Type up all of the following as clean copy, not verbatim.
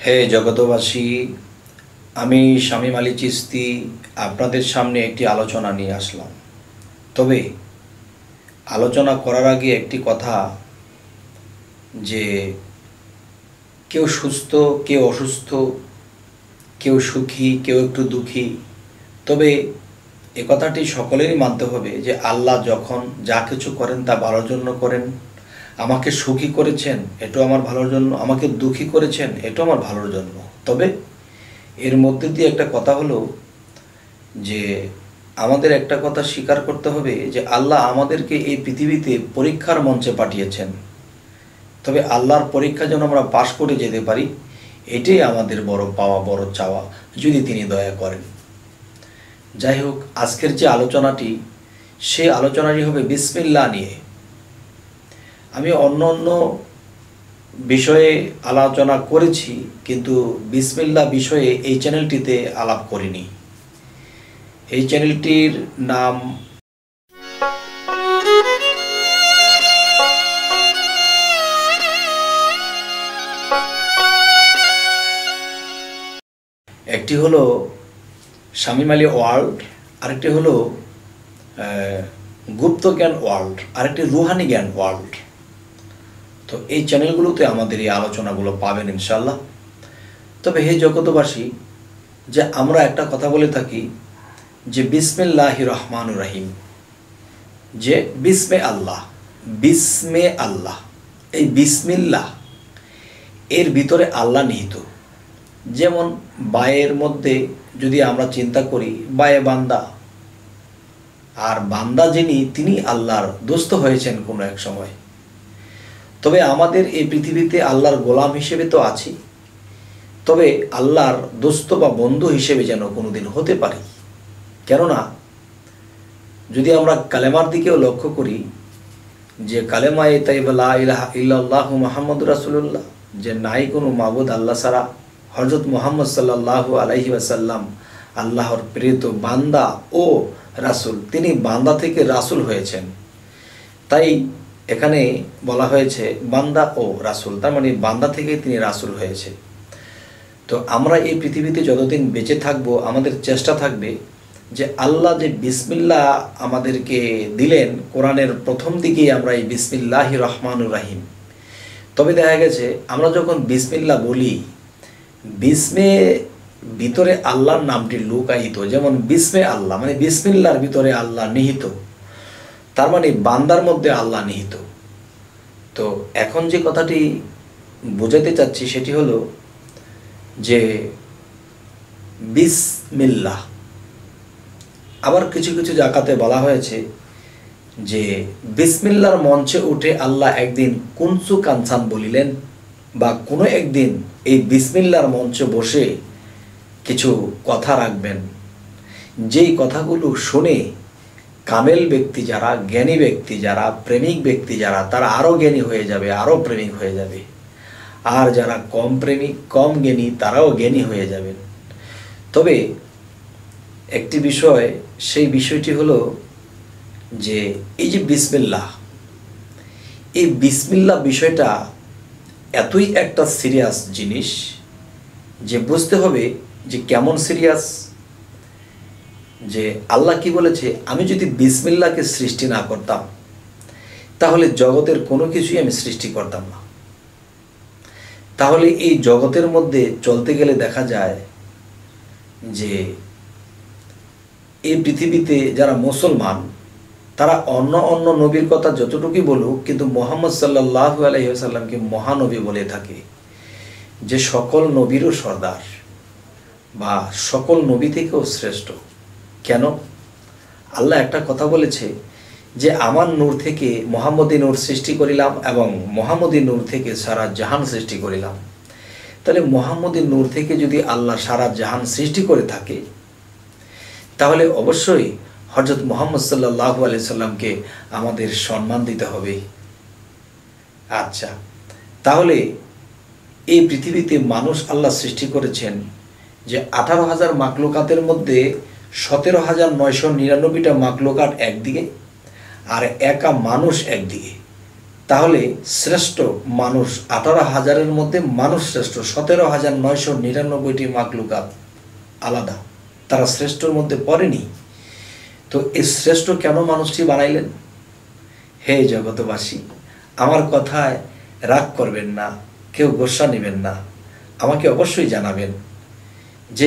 হে জগতবাসী, আমি শামীম আলী চিশতি আপনাদের সামনে একটি আলোচনা নিয়ে আসলাম। তবে আলোচনা করার আগে একটি কথা, যে কেউ সুস্থ, কেউ অসুস্থ, কেউ সুখী, কেউ একটু দুঃখী। তবে এ কথাটি সকলেরই মানতে হবে যে আল্লাহ যখন যা কিছু করেন তা ভালোর জন্য করেন। আমাকে সুখী করেছেন, এটাও আমার ভালোর জন্য, আমাকে দুঃখী করেছেন, এটাও আমার ভালোর জন্য। তবে এর মধ্যে দিয়ে একটা কথা হলো যে আমাদের একটা কথা স্বীকার করতে হবে যে আল্লাহ আমাদেরকে এই পৃথিবীতে পরীক্ষার মঞ্চে পাঠিয়েছেন। তবে আল্লাহর পরীক্ষা যেন আমরা পাশ করে যেতে পারি, এটাই আমাদের বড় পাওয়া, বড় চাওয়া, যদি তিনি দয়া করেন। যাই হোক, আজকের যে আলোচনাটি, সেই আলোচনাটি হবে বিসমিল্লাহ নিয়ে। আমি অন্য অন্য বিষয়ে আলোচনা করেছি, কিন্তু বিসমিল্লাহ বিষয়ে এই চ্যানেলটিতে আলাপ করিনি। এই চ্যানেলটির নাম একটি হলো শামীম আলী ওয়ার্ল্ড, আরেকটি হলো গুপ্ত জ্ঞান ওয়ার্ল্ড, আরেকটি রুহানি জ্ঞান ওয়ার্ল্ড। তো এই চ্যানেলগুলোতে আমাদের এই আলোচনাগুলো পাবেন ইনশাল্লাহ। তবে হে জগতবাসী, যে আমরা একটা কথা বলে থাকি যে বিসমিল্লাহির রহমানুর রহিম, যে বিসমে আল্লাহ, বিসমে আল্লাহ, এই বিসমিল্লাহ এর ভিতরে আল্লাহ নিহিত। যেমন বায়ের মধ্যে যদি আমরা চিন্তা করি, বায়ে বান্দা, আর বান্দা যিনি, তিনি আল্লাহর দোস্ত হয়েছেন কোনো এক সময়। তবে আমাদের এই পৃথিবীতে আল্লাহর গোলাম হিসেবে তো আছি, তবে আল্লাহর দোস্ত বা বন্ধু হিসেবে যেন কোনোদিন হতে পারি। কেননা যদি আমরা কালেমার দিকেও লক্ষ্য করি, যে কালেমায়ে তাইয়্যিবা লা ইলাহা ইল্লাল্লাহু মুহাম্মাদুর রাসূলুল্লাহ, যে নাই কোনো মাবুদ আল্লাহ ছাড়া, হযরত মুহাম্মদ সাল্লাল্লাহু আলাইহি ওয়াসাল্লাম আল্লাহর প্রেরিত বান্দা ও রাসূল, তিনি বান্দা থেকে রাসূল হয়েছেন। তাই এখানে বলা হয়েছে বান্দা ও রাসূল, তার মানে বান্দা থেকে তিনি রাসূল হয়েছে। তো আমরা এই পৃথিবীতে যতদিন বেঁচে থাকব, আমাদের চেষ্টা থাকবে যে আল্লাহ যে বিসমিল্লাহ আমাদেরকে দিলেন, কোরআনের প্রথম দিকেই আমরা এই বিসমিল্লাহির রহমানুর রহিম। তবে দেখা গেছে আমরা যখন বিসমিল্লাহ বলি, বিসমে ভিতরে আল্লাহর নামটি লুকায়িত। যেমন বিসমে আল্লাহ মানে বিসমিল্লাহর ভিতরে আল্লাহ নিহিত, তার মানে বান্দার মধ্যে আল্লাহ নিহিত। তো এখন যে কথাটি বোঝাতে চাচ্ছি সেটি হলো যে বিসমিল্লাহ, আবার কিছু কিছু জায়গাতে বলা হয়েছে যে বিসমিল্লাহর মঞ্চে উঠে আল্লাহ একদিন কুনসু কানসান বলিলেন, বা কোনো একদিন এই বিসমিল্লাহর মঞ্চে বসে কিছু কথা রাখবেন, যেই কথাগুলো শুনে কামেল ব্যক্তি যারা, জ্ঞানী ব্যক্তি যারা, প্রেমিক ব্যক্তি যারা, তারা আরও জ্ঞানী হয়ে যাবে, আরও প্রেমিক হয়ে যাবে। আর যারা কম প্রেমিক, কম জ্ঞানী, তারাও জ্ঞানী হয়ে যাবেন। তবে একটি বিষয়, সেই বিষয়টি হলো যে এই যে বিসমিল্লাহ, এই বিসমিল্লাহ বিষয়টা এতই একটা সিরিয়াস জিনিস যে বুঝতে হবে যে কেমন সিরিয়াস। যে আল্লাহ কি বলেছে, আমি যদি বিসমিল্লাহকে সৃষ্টি না করতাম, তাহলে জগতের কোনো কিছুই আমি সৃষ্টি করতাম না। তাহলে এই জগতের মধ্যে চলতে গেলে দেখা যায় যে এই পৃথিবীতে যারা মুসলমান, তারা অন্য অন্য নবীর কথা যতটুকুই বলুক, কিন্তু মুহাম্মদ সাল্লাল্লাহু আলাইহি ওয়াসাল্লামকে মহানবী বলে থাকে, যে সকল নবীরও সর্দার বা সকল নবী থেকেও শ্রেষ্ঠ। কেন? আল্লাহ একটা কথা বলেছে যে আমার নূর থেকে মুহাম্মদী নূর সৃষ্টি করিলাম, এবং মুহাম্মদী নূর থেকে সারা জাহান সৃষ্টি করিলাম। তাহলে মুহাম্মদী নূর থেকে যদি আল্লাহ সারা জাহান সৃষ্টি করে থাকে, তাহলে অবশ্যই হযরত মুহাম্মদ সাল্লাল্লাহু আলাইহি সাল্লামকে আমাদের সম্মান দিতে হবে। আচ্ছা, তাহলে এই পৃথিবীতে মানুষ আল্লাহ সৃষ্টি করেছেন যে 18,000 মাকলুকাতের মধ্যে 17,999টা মাকলুকাত একদিকে, আর একা মানুষ একদিকে। তাহলে শ্রেষ্ঠ মানুষ 18,000-এর মধ্যে মানুষ শ্রেষ্ঠ 17,999টি মাখলুকাত আলাদা, তারা শ্রেষ্ঠর মধ্যে পড়েনি। তো এই শ্রেষ্ঠ কেন মানুষটি বানাইলেন? হে জগতবাসী, আমার কথায় রাগ করবেন না, কেউ গোসা নেবেন না, আমাকে অবশ্যই জানাবেন যে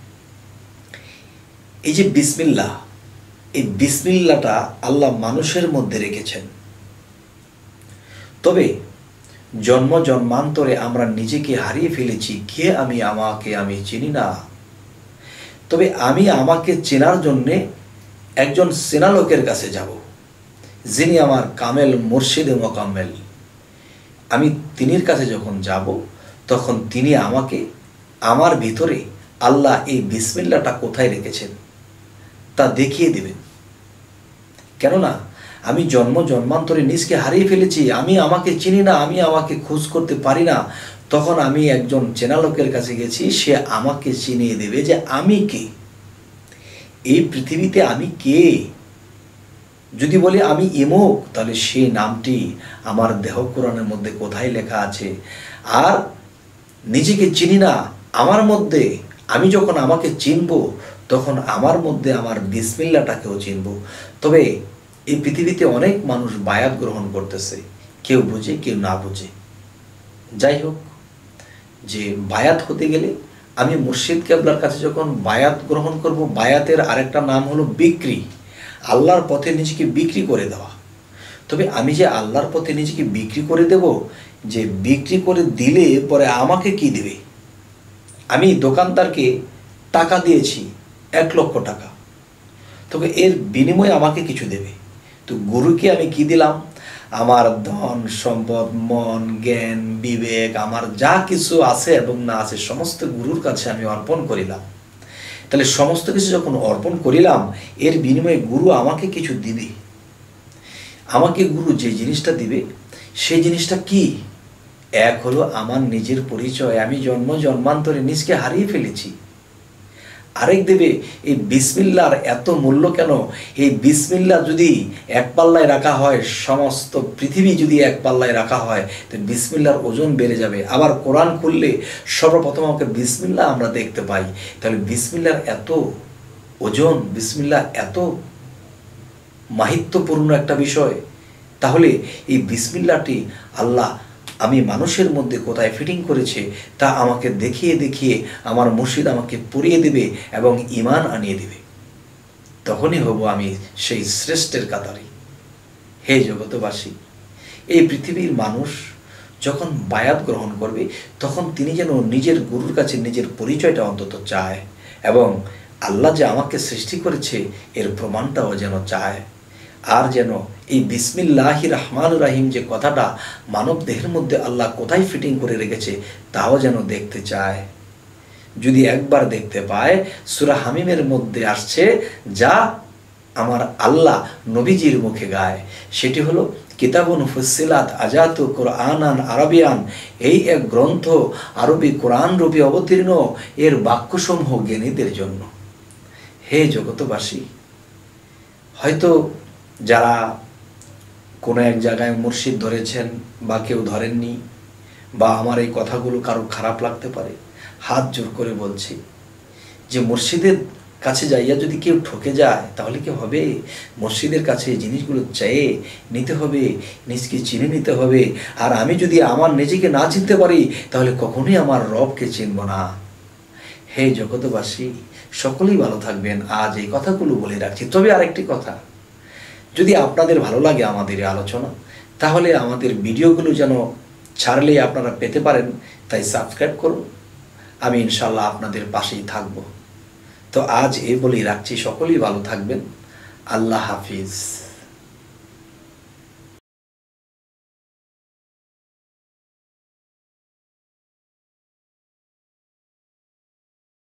এই যে বিসমিল্লাহ, এই বিসমিল্লাহটা আল্লাহ মানুষের মধ্যে রেখেছেন। তবে জন্ম জন্মান্তরে আমরা নিজেকে হারিয়ে ফেলেছি। কে আমি, আমাকে আমি চিনি না। তবে আমি আমাকে চেনার জন্যে একজন চেনা লোকের কাছে যাব, যিনি আমার কামেল মুর্শিদে মোকাম্মেল। আমি তিনির কাছে যখন যাব, তখন তিনি আমাকে আমার ভিতরে আল্লাহ এই বিসমিল্লাহটা কোথায় রেখেছেন তা দেখিয়ে দেবেন। কেননা আমি জন্ম জন্মান্তরে নিজকে হারিয়ে ফেলেছি, আমি আমাকে চিনি না, আমি আমাকে খোঁজ করতে পারি না। তখন আমি একজন চেনা লোকের কাছে গেছি, সে আমাকে চিনিয়ে দেবে যে আমি কে, এই পৃথিবীতে আমি কে। যদি বলি আমি ইমুক, তাহলে সেই নামটি আমার দেহ কোরআনের মধ্যে কোথায় লেখা আছে। আর নিজেকে চিনি না, আমার মধ্যে আমি যখন আমাকে চিনব, তখন আমার মধ্যে আমার বিসমিল্লাহটাকেও চিনব। তবে এই পৃথিবীতে অনেক মানুষ বায়াত গ্রহণ করতেছে, কেউ বুঝে কেউ না বুঝে। যাই হোক, যে বায়াত হতে গেলে আমি মুর্শিদ কেবলার কাছে যখন বায়াত গ্রহণ করব, বায়াতের আরেকটা নাম হলো বিক্রি, আল্লাহর পথে নিজেকে বিক্রি করে দেওয়া। তবে আমি যে আল্লাহর পথে নিজেকে বিক্রি করে দেব, যে বিক্রি করে দিলে পরে আমাকে কি দেবে? আমি দোকানদারকে টাকা দিয়েছি 1 লক্ষ টাকা, তবে এর বিনিময়ে আমাকে কিছু দেবে। তো গুরুকে আমি কি দিলাম? আমার ধন সম্পদ, মন, জ্ঞান, বিবেক, আমার যা কিছু আছে এবং না আছে সমস্ত গুরুর কাছে আমি অর্পণ করিলাম। তাহলে সমস্ত কিছু যখন অর্পণ করিলাম, এর বিনিময়ে গুরু আমাকে কিছু দিবে। আমাকে গুরু যে জিনিসটা দিবে, সেই জিনিসটা কি? এক হলো আমার নিজের পরিচয়, আমি জন্ম জন্মান্তরে নিজকে হারিয়ে ফেলেছি। আরেক দেবে এই বিসমিল্লাহর এত মূল্য কেন? এই বিসমিল্লাহ যদি এক পাল্লায় রাখা হয়, সমস্ত পৃথিবী যদি এক পাল্লায় রাখা হয়, তো বিসমিল্লাহর ওজন বেড়ে যাবে। আবার কোরআন খুললে সর্বপ্রথম আমাকে বিসমিল্লাহ আমরা দেখতে পাই। তাহলে বিসমিল্লাহর এত ওজন, বিসমিল্লাহ এত মাহিত্যপূর্ণ একটা বিষয়। তাহলে এই বিসমিল্লাহটি আল্লাহ আমি মানুষের মধ্যে কোথায় ফিটিং করেছে তা আমাকে দেখিয়ে দেখিয়ে আমার মুর্শিদ আমাকে পড়িয়ে দেবে এবং ঈমান আনিয়ে দেবে। তখনই হব আমি সেই শ্রেষ্ঠের কাতারে। হে জগতবাসী, এই পৃথিবীর মানুষ যখন বায়াত গ্রহণ করবে, তখন তিনি যেন নিজের গুরুর কাছে নিজের পরিচয়টা অন্তত চায়, এবং আল্লাহ যে আমাকে সৃষ্টি করেছে এর প্রমাণটাও যেন চায়। আর যেন এই বিসমিল্লাহির রহমানুর রাহিম যে কথাটা মানব দেহের মধ্যে আল্লাহ কোথায় ফিটিং করে রেখেছে তাও যেন দেখতে চায়। যদি একবার দেখতে পায়, সূরা হামিমের মধ্যে আসছে, যা আমার আল্লাহ নবীজির মুখে গায়, সেটি হলো কিতাবুন ফুসসিলাত আজাতু কুরআনান আরবিয়ান, এই এক গ্রন্থ আরবি কোরআন রূপে অবতীর্ণ, এর বাক্যসমূহ জ্ঞানীদের জন্য। হে জগতবাসী, হয়তো যারা কোনো এক জায়গায় মুর্শিদ ধরেছেন বা কেউ ধরেননি, বা আমার এই কথাগুলো কারো খারাপ লাগতে পারে, হাত জোর করে বলছি যে মুর্শিদের কাছে যাইয়া যদি কেউ ঠকে যায় তাহলে কি হবে? মুর্শিদের কাছে এই জিনিসগুলো চেয়ে নিতে হবে, নিজকে চিনে নিতে হবে। আর আমি যদি আমার নিজেকে না চিনতে পারি, তাহলে কখনোই আমার রবকে চিনব না। হে জগতবাসী, সকলেই ভালো থাকবেন। আজ এই কথাগুলো বলে রাখছি। তবে আরেকটি কথা, যদি আপনাদের ভালো লাগে আমাদের এই আলোচনা, তাহলে আমাদের ভিডিওগুলো যেন ছাড়লে আপনারা পেতে পারেন, তাই সাবস্ক্রাইব করুন। আমি ইনশাল্লাহ আপনাদের পাশেই থাকব। তো আজ এই বলেই রাখছি, সকলেই ভালো থাকবেন। আল্লাহ হাফিজ।